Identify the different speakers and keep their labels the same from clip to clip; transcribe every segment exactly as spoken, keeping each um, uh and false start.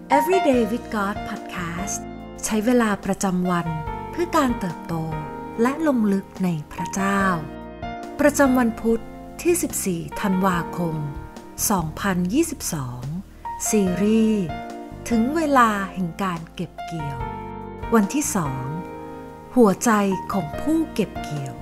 Speaker 1: Everyday with God Podcast ใช้เวลาประจำวันเพื่อการเติบโตและลงลึกในพระเจ้าประจำวันพุธที่สิบสี่ธันวาคมสองพันยี่สิบสองซีรีส์ถึงเวลาแห่งการเก็บเกี่ยววันที่สองหัวใจของผู้เก็บเกี่ยว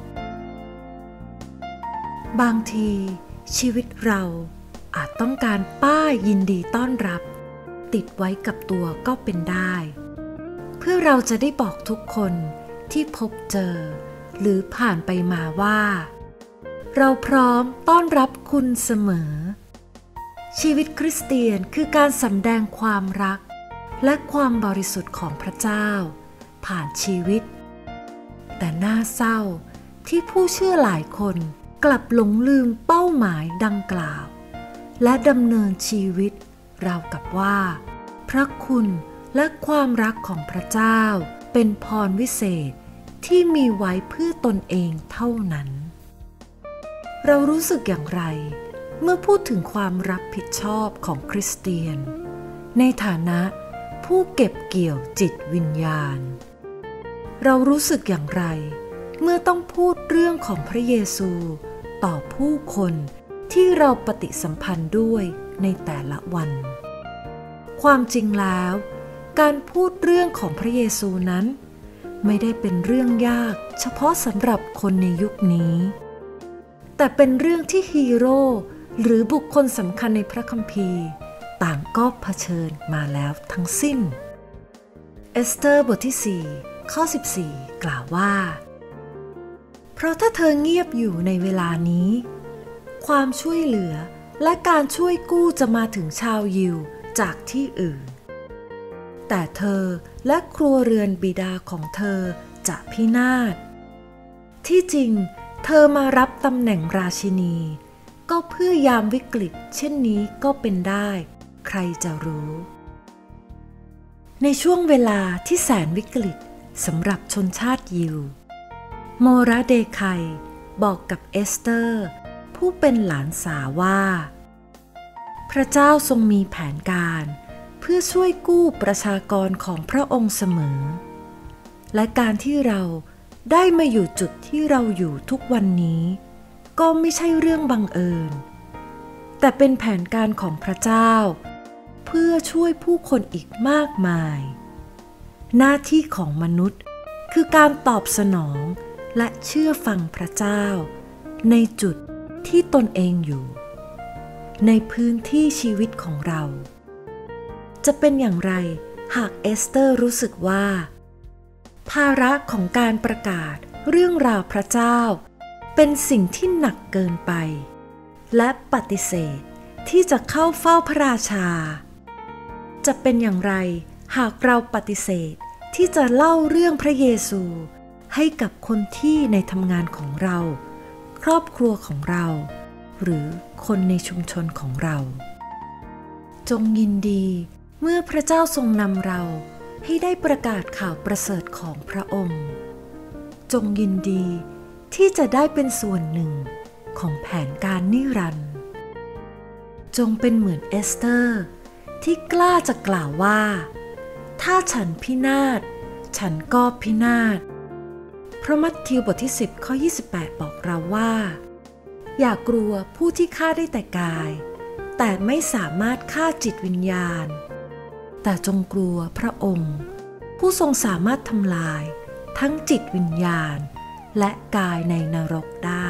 Speaker 1: บางทีชีวิตเราอาจต้องการป้ายยินดีต้อนรับติดไว้กับตัวก็เป็นได้เพื่อเราจะได้บอกทุกคนที่พบเจอหรือผ่านไปมาว่าเราพร้อมต้อนรับคุณเสมอชีวิตคริสเตียนคือการสำแดงความรักและความบริสุทธิ์ของพระเจ้าผ่านชีวิตแต่น่าเศร้าที่ผู้เชื่อหลายคนกลับหลงลืมเป้าหมายดังกล่าวและดำเนินชีวิตราวกับว่าพระคุณและความรักของพระเจ้าเป็นพรวิเศษที่มีไว้เพื่อตนเองเท่านั้นเรารู้สึกอย่างไรเมื่อพูดถึงความรับผิดชอบของคริสเตียนในฐานะผู้เก็บเกี่ยวจิตวิญญาณเรารู้สึกอย่างไรเมื่อต้องพูดเรื่องของพระเยซูต่อผู้คนที่เราปฏิสัมพันธ์ด้วยในแต่ละวันความจริงแล้วการพูดเรื่องของพระเยซูนั้นไม่ได้เป็นเรื่องยากเฉพาะสำหรับคนในยุคนี้แต่เป็นเรื่องที่ฮีโร่หรือบุคคลสำคัญในพระคัมภีร์ต่างก็เผชิญมาแล้วทั้งสิ้นเอสเตอร์บทที่สี่ข้อสิบสี่กล่าวว่าเพราะถ้าเธอเงียบอยู่ในเวลานี้ความช่วยเหลือและการช่วยกู้จะมาถึงชาวยิวจากที่อื่นแต่เธอและครัวเรือนบิดาของเธอจะพินาศที่จริงเธอมารับตำแหน่งราชินีก็เพื่อยามวิกฤตเช่นนี้ก็เป็นได้ใครจะรู้ในช่วงเวลาที่แสนวิกฤตสำหรับชนชาติยิวโมราเดไคบอกกับเอสเตอร์ผู้เป็นหลานสาวว่าพระเจ้าทรงมีแผนการเพื่อช่วยกู้ประชากรของพระองค์เสมอและการที่เราได้มาอยู่จุดที่เราอยู่ทุกวันนี้ก็ไม่ใช่เรื่องบังเอิญแต่เป็นแผนการของพระเจ้าเพื่อช่วยผู้คนอีกมากมายหน้าที่ของมนุษย์คือการตอบสนองและเชื่อฟังพระเจ้าในจุดที่ตนเองอยู่ในพื้นที่ชีวิตของเราจะเป็นอย่างไรหากเอสเตอร์รู้สึกว่าภาระของการประกาศเรื่องราวพระเจ้าเป็นสิ่งที่หนักเกินไปและปฏิเสธที่จะเข้าเฝ้าพระราชาจะเป็นอย่างไรหากเราปฏิเสธที่จะเล่าเรื่องพระเยซูให้กับคนที่ในทำงานของเราครอบครัวของเราหรือคนในชุมชนของเราจงยินดีเมื่อพระเจ้าทรงนำเราให้ได้ประกาศข่าวประเสริฐของพระองค์จงยินดีที่จะได้เป็นส่วนหนึ่งของแผนการนิรันดร์จงเป็นเหมือนเอสเตอร์ที่กล้าจะกล่าวว่าถ้าฉันพินาศฉันก็พินาศเพราะมัทธิวบทที่สิบข้อยี่สิบแปดบอกเราว่าอย่ากลัวผู้ที่ฆ่าได้แต่กายแต่ไม่สามารถฆ่าจิตวิญญาณแต่จงกลัวพระองค์ผู้ทรงสามารถทำลายทั้งจิตวิญญาณและกายในนรกได้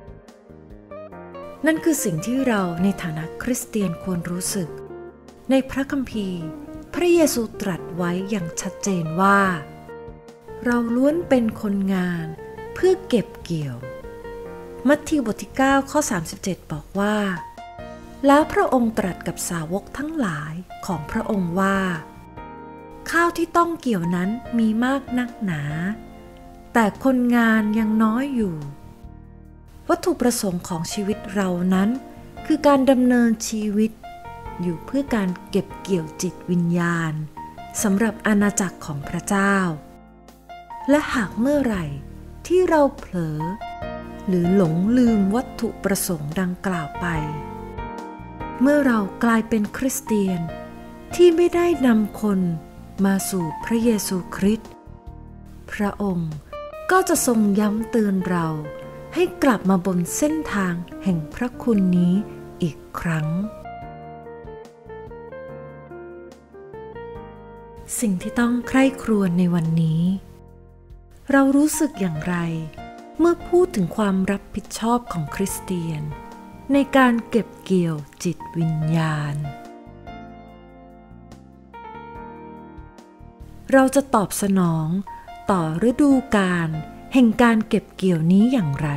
Speaker 1: นั่นคือสิ่งที่เราในฐานะคริสเตียนควรรู้สึกในพระคัมภีร์พระเยซูตรัสไว้อย่างชัดเจนว่าเราล้วนเป็นคนงานเพื่อเก็บเกี่ยวมัทธิวบทที่เก้าข้อสามสิบเจ็ดบอกว่าแล้วพระองค์ตรัสกับสาวกทั้งหลายของพระองค์ว่าข้าวที่ต้องเกี่ยวนั้นมีมากนักหนาแต่คนงานยังน้อยอยู่วัตถุประสงค์ของชีวิตเรานั้นคือการดำเนินชีวิตอยู่เพื่อการเก็บเกี่ยวจิตวิญญาณสำหรับอาณาจักรของพระเจ้าและหากเมื่อไหร่ที่เราเผลอหรือหลงลืมวัตถุประสงค์ดังกล่าวไปเมื่อเรากลายเป็นคริสเตียนที่ไม่ได้นำคนมาสู่พระเยซูคริสต์พระองค์ก็จะทรงย้ำเตือนเราให้กลับมาบนเส้นทางแห่งพระคุณนี้อีกครั้งสิ่งที่ต้องใคร่ครวญในวันนี้เรารู้สึกอย่างไรเมื่อพูดถึงความรับผิดชอบของคริสเตียนในการเก็บเกี่ยวจิตวิญญาณเราจะตอบสนองต่อฤดูกาลแห่งการเก็บเกี่ยวนี้อย่างไร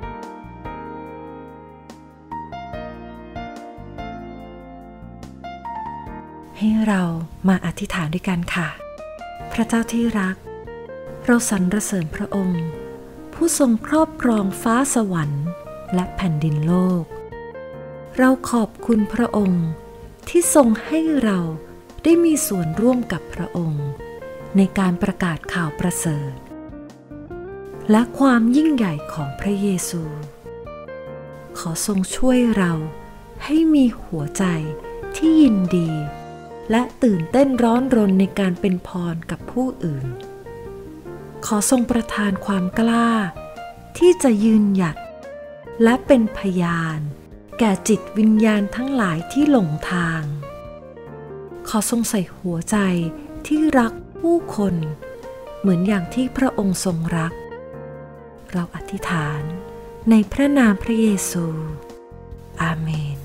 Speaker 1: ให้เรามาอธิษฐานด้วยกันค่ะพระเจ้าที่รักเราสรรเสริญพระองค์ผู้ทรงครอบครองฟ้าสวรรค์และแผ่นดินโลกเราขอบคุณพระองค์ที่ทรงให้เราได้มีส่วนร่วมกับพระองค์ในการประกาศข่าวประเสริฐและความยิ่งใหญ่ของพระเยซูขอทรงช่วยเราให้มีหัวใจที่ยินดีและตื่นเต้นร้อนรนในการเป็นพรกับผู้อื่นขอทรงประทานความกล้าที่จะยืนหยัดและเป็นพยานแก่จิตวิญญาณทั้งหลายที่หลงทางขอทรงใส่หัวใจที่รักผู้คนเหมือนอย่างที่พระองค์ทรงรักเราอธิษฐานในพระนามพระเยซูอาเมน